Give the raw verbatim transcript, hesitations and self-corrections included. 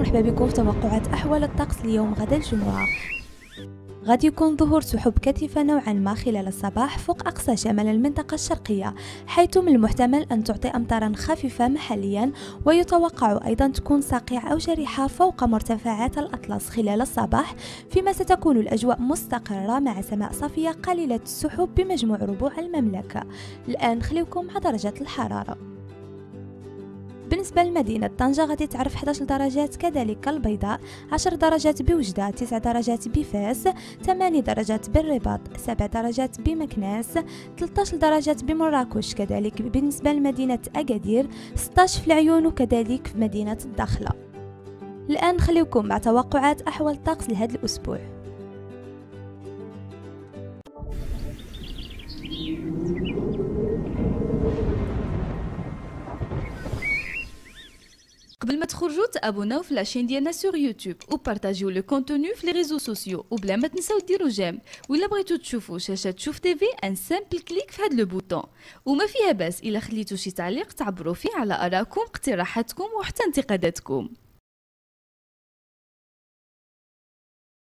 مرحبا بكم في توقعات أحوال الطقس اليوم غدا الجمعة. غادي يكون ظهور سحب كثيفة نوعا ما خلال الصباح فوق أقصى شمال المنطقة الشرقية، حيث من المحتمل أن تعطي أمطارا خفيفة محليا، ويتوقع أيضا تكون ساقعة أو جارحة فوق مرتفعات الأطلس خلال الصباح، فيما ستكون الأجواء مستقرة مع سماء صافية قليلة السحب بمجموع ربوع المملكة. الآن خليكم مع درجات الحرارة. بالنسبة لمدينة طنجة غادي تعرف إحدى عشر درجات، كذلك البيضاء عشر درجات بوجدة، تسع درجات بفاس، ثمانية درجات بالرباط، سبع درجات بمكناس، ثلاثة عشر درجات بمراكش، كذلك بالنسبة لمدينة أكادير ستة عشر في العيون، وكذلك في مدينة الدخلة. الآن خليكم مع توقعات أحوال الطقس لهذا الأسبوع. قبل ما تخرجوا تابوناو في لاشين ديالنا سور يوتيوب وبارطاجيو لو كونتوني في لي ريزو سوسيو، وبلا ما تنساو ديروا جيم. ولا بغيتو تشوفوا شاشه تشوف تيفي ان سامبل كليك في هذا لو بوطون. وما فيها باس الا خليتو شي تعليق تعبروا فيه على ارائكم، اقتراحاتكم وحتى انتقاداتكم.